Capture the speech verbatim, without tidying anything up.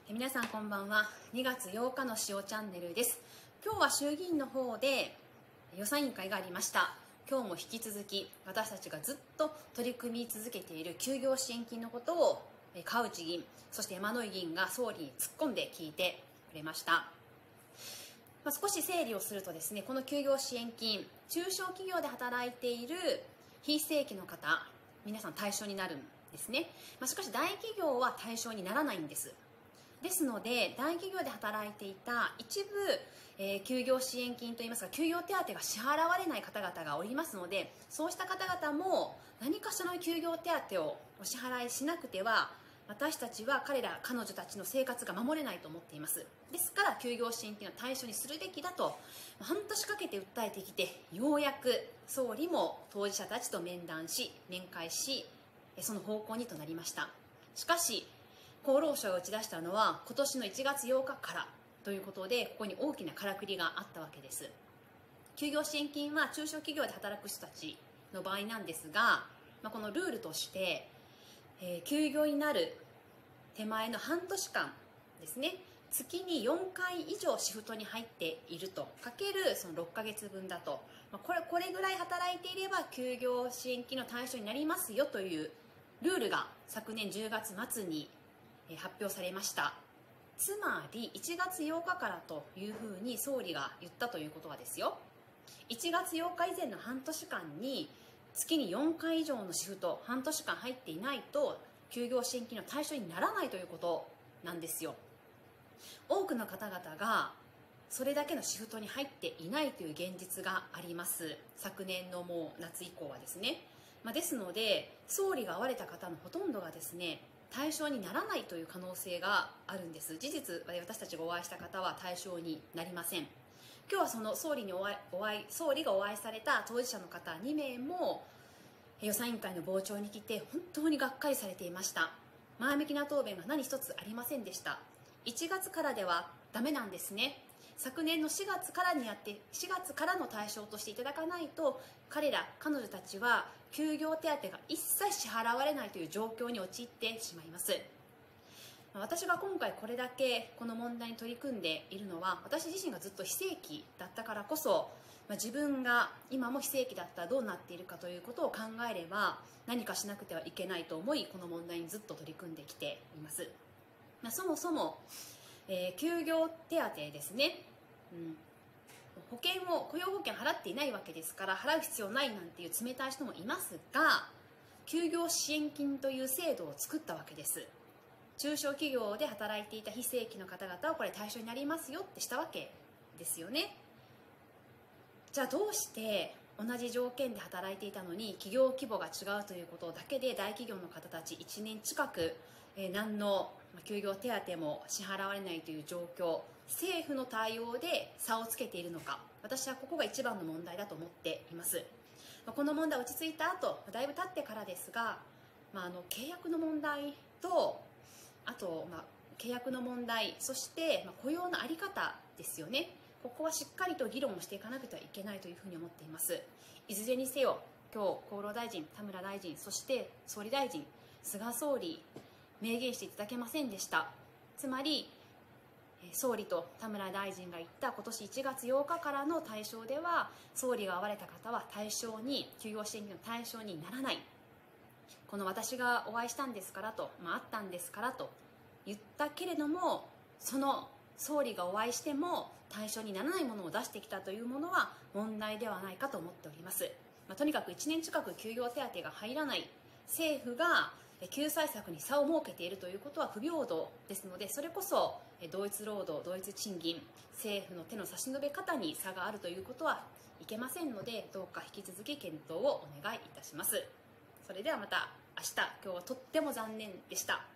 皆さんこんばんは。にがつようかのしおチャンネルです。今日は衆議院の方で予算委員会がありました。今日も引き続き私たちがずっと取り組み続けている休業支援金のことを川内議員、そして山井議員が総理に突っ込んで聞いてくれました。まあ、少し整理をするとですね、この休業支援金、中小企業で働いている非正規の方、皆さん対象になるんですね。まあ、しかし大企業は対象にならないんです。ですので大企業で働いていた一部、えー、休業支援金といいますか休業手当が支払われない方々がおりますので、そうした方々も何かしらの休業手当をお支払いしなくては私たちは彼ら彼女たちの生活が守れないと思っています。ですから休業支援金の対象にするべきだと半年かけて訴えてきて、ようやく総理も当事者たちと面談し面会し、その方向にとなりました。しかし厚労省が打ち出したのは今年のいちがつようかからということで、ここに大きなからくりがあったわけです。休業支援金は中小企業で働く人たちの場合なんですが、まあ、このルールとして、えー、休業になる手前の半年間ですね、月によんかい以上シフトに入っているとかけるそのろっかげつぶんだと、まあ、これこれぐらい働いていれば休業支援金の対象になりますよというルールが昨年じゅうがつまつに発表されました。つまりいちがつようかからというふうに総理が言ったということはですよ、いちがつようか以前の半年間に月によんかい以上のシフト半年間入っていないと休業支援金の対象にならないということなんですよ。多くの方々がそれだけのシフトに入っていないという現実があります。昨年のもう夏以降はですね、まあ、ですので総理が会われた方のほとんどがですね対象にならないという可能性があるんです。事実私たちがお会いした方は対象になりません。今日はその総理にお会いお会い総理がお会いされた当事者の方にめいも予算委員会の傍聴に来て本当にがっかりされていました。前向きな答弁が何一つありませんでした。いちがつからではダメなんですね。昨年のしがつからにやってしがつからの対象としていただかないと彼ら彼女たちは休業手当が一切支払われないという状況に陥ってしまいます。私が今回これだけこの問題に取り組んでいるのは、私自身がずっと非正規だったからこそ、自分が今も非正規だったらどうなっているかということを考えれば何かしなくてはいけないと思い、この問題にずっと取り組んできています。そもそも、えー、休業手当ですね、うん、保険を雇用保険払っていないわけですから払う必要ないなんていう冷たい人もいますが、休業支援金という制度を作ったわけです。中小企業で働いていた非正規の方々はこれ対象になりますよってしたわけですよね。じゃあどうして同じ条件で働いていたのに企業規模が違うということだけで大企業の方たちいちねん近く、えー、何の休業手当も支払われないという状況、政府の対応で差をつけているのか、私はここが一番の問題だと思っています。この問題落ち着いた後だいぶ経ってからですが、まあ、あの契約の問題とあと、まあ、契約の問題、そして、まあ、雇用の在り方ですよね。ここはしっかりと議論をしていかなくてはいけないというふうに思っています。いずれにせよ今日厚労大臣、田村大臣、そして総理大臣、菅総理明言していただけませんでした。つまり総理と田村大臣が言った今年いちがつようかからの対象では総理が会われた方は対象に休業支援金の対象にならない、この私がお会いしたんですからと、まあ、会ったんですからと言ったけれども、その総理がお会いしても対象にならないものを出してきたというものは問題ではないかと思っております。まあ、とにかくいちねん近く休業手当が入らない、政府が救済策に差を設けているということは不平等ですので、それこそ同一労働同一賃金、政府の手の差し伸べ方に差があるということはいけませんので、どうか引き続き検討をお願いいたします。それではまた明日。今日はとっても残念でした。